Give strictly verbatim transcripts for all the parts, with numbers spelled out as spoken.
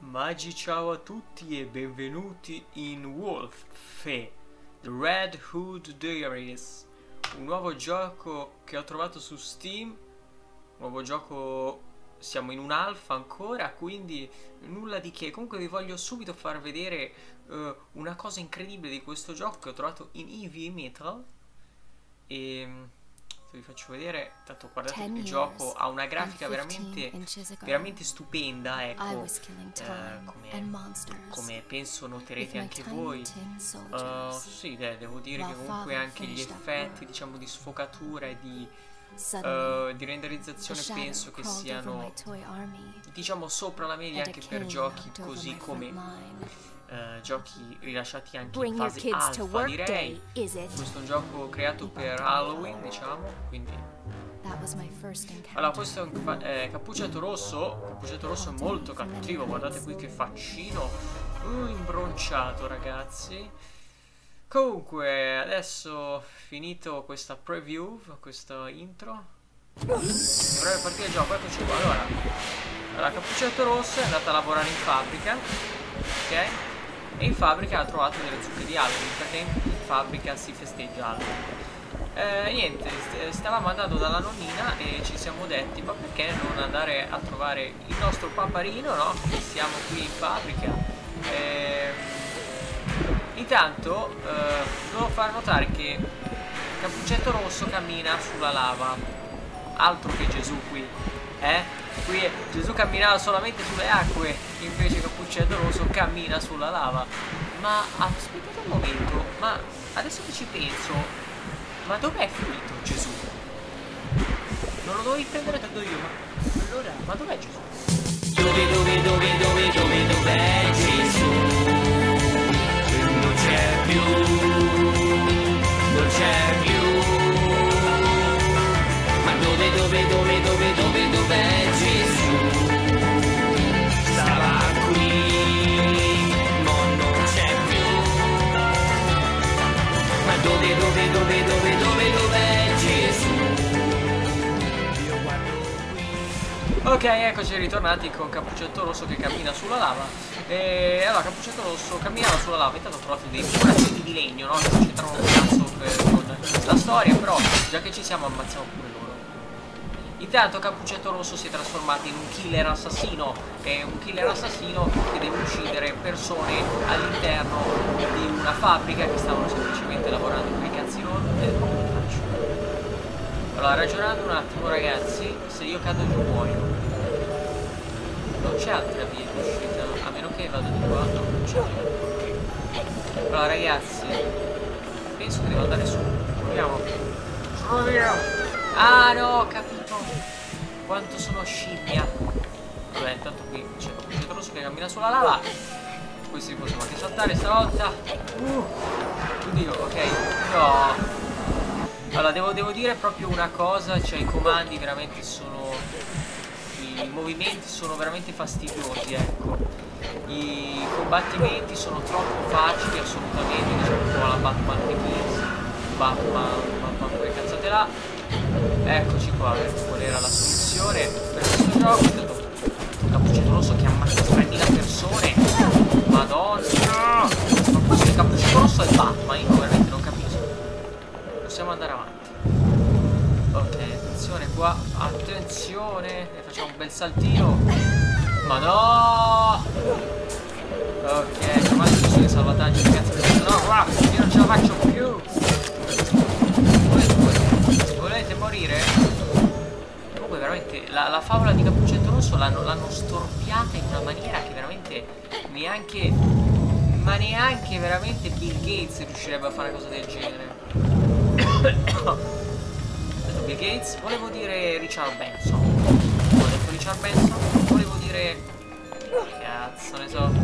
Magi, ciao a tutti e benvenuti in Wolfe, The Red Hood Diaries, un nuovo gioco che ho trovato su Steam. Nuovo gioco, siamo in un'alfa ancora, quindi nulla di che. Comunque vi voglio subito far vedere uh, una cosa incredibile di questo gioco che ho trovato in Heavy Metal. E vi faccio vedere, tanto guardate, il gioco ha una grafica veramente veramente stupenda, ecco, eh, come, come penso noterete anche voi. Uh, sì, beh, devo dire che comunque anche gli effetti, diciamo, di sfocatura e di, uh, di renderizzazione penso che siano, diciamo, sopra la media anche per giochi così come Uh, giochi rilasciati anche in fase alfa, direi. Questo è un gioco creato per Halloween, diciamo, quindi allora questo è un eh, cappuccetto rosso. Cappuccetto rosso è molto cattivo, guardate qui che faccino, uh, imbronciato, ragazzi. Comunque adesso, finito questa preview, questa intro, dovrei partire il gioco. Eccoci qua. Allora, allora cappuccetto rosso è andata a lavorare in fabbrica, ok? E in fabbrica ha trovato delle zucche di Halloween, perché in fabbrica si festeggia Halloween. Eh, niente, st stavamo andando dalla nonnina e ci siamo detti, ma perché non andare a trovare il nostro paparino, no? Siamo qui in fabbrica. Eh, intanto eh, devo far notare che Cappuccetto Rosso cammina sulla lava. Altro che Gesù qui, eh? Qui Gesù camminava solamente sulle acque, invece Cappuccetto Rosso cammina sulla lava. Ma aspettate un momento, ma adesso che ci penso, ma dov'è finito Gesù? Non lo dovevi prendere tanto io, ma allora, ma dov'è Gesù? Dove, dove, dove, dove, dove, dov'è Gesù? Non c'è più, non c'è più. Ma dove, dove, dove, dove, dove, dov'è Gesù? Stava qui, ma non c'è più. Ma dove, dove, dove, dove, dove, dov'è Gesù? Io guardo qui. Ok, eccoci ritornati con Cappuccetto Rosso che cammina sulla lava. E allora Cappuccetto Rosso camminava sulla lava. Intanto ho trovato dei buracetti di legno, no? Che non c'entrano un cazzo per, con la storia, però già che ci siamo ammazziamo pure loro. Intanto Cappuccetto Rosso si è trasformato in un killer assassino. È un killer assassino che deve uccidere persone all'interno di una fabbrica che stavano semplicemente lavorando con i cazzi loro. E come faccio? Allora, ragionando un attimo, ragazzi, se io cado giù muoio. Non c'è altra via di uscita, a meno che vado di qua. No, non c'è. Allora, ragazzi, penso che devo andare su. Proviamo. Sono via. Ah no, ho capito quanto sono scimmia. Vabbè, intanto qui c'è Cappuccetto Rosso che cammina sulla lava. Questi possiamo anche saltare stavolta. Uh, oddio, ok. No. Allora, devo, devo dire proprio una cosa, cioè i comandi veramente sono, i movimenti sono veramente fastidiosi, ecco. I combattimenti sono troppo facili, assolutamente, diciamo un po' alla Batman Begins. Batman, Batman, quelle cazzate là. Eccoci qua, qual era la soluzione per questo gioco? Cappuccetto Rosso che ammazza tremila persone. Madonna! Ma questo è Cappuccetto Rosso e Batman, io veramente non capisco. Possiamo andare avanti. Ok, attenzione qua, attenzione, e facciamo un bel saltino. Ma no! Ok, trovate tutti i salvataggi, ragazzi. No, guarda, io non ce la faccio più. Volete morire? Comunque veramente la, la favola di Cappuccetto Rosso l'hanno storpiata in una maniera che veramente neanche, ma neanche veramente Bill Gates riuscirebbe a fare una cosa del genere. Bill Gates, volevo dire Richard Benson. Ho detto Richard Benson, volevo dire, cazzo ne so,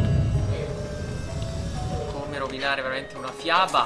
come rovinare veramente una fiaba.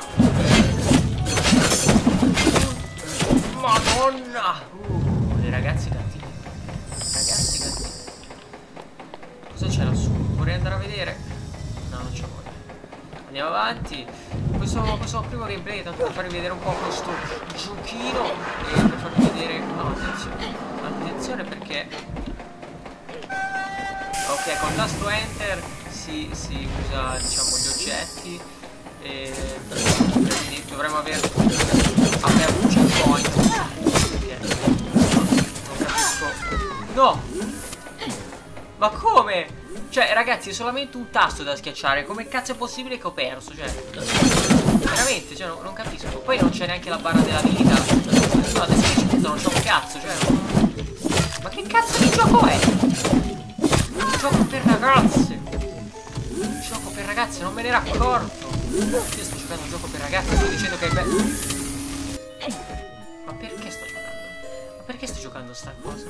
Madonna! Uh, dei ragazzi cattivi. Ragazzi cattivi. Cosa c'è lassù? Vorrei andare a vedere. No, non c'è voglia. Andiamo avanti. Questo, questo primo gameplay è tanto per farvi vedere un po' questo giochino e per farvi vedere. No, attenzione. Attenzione perché. Ok, Ok, col tasto enter si, si usa, diciamo, gli oggetti e quindi dovremmo aver aperto un checkpoint. Okay. Non capisco. No! Ma come? Cioè, ragazzi, è solamente un tasto da schiacciare. Come cazzo è possibile che ho perso? Cioè, veramente, cioè, non, non capisco. Poi non c'è neanche la barra della vita. No, adesso ci non c'è un cazzo, cioè. Ma che cazzo di gioco è? Un gioco per ragazze. Un gioco per ragazze, non me ne ero accorto. Io sto giocando un gioco per ragazze, sto dicendo che è bello. Ma perché sto giocando? Ma perché sto giocando sta cosa?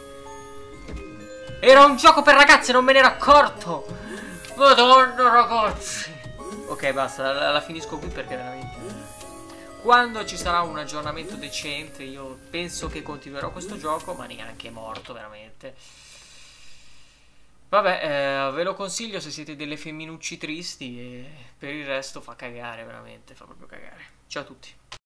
Era un gioco per ragazze, non me ne ero accorto. Madonna ragazzi. Ok, basta, la, la finisco qui perché veramente quando ci sarà un aggiornamento decente io penso che continuerò questo gioco, ma neanche morto veramente. Vabbè, eh, ve lo consiglio se siete delle femminucci tristi e per il resto fa cagare veramente, fa proprio cagare. Ciao a tutti.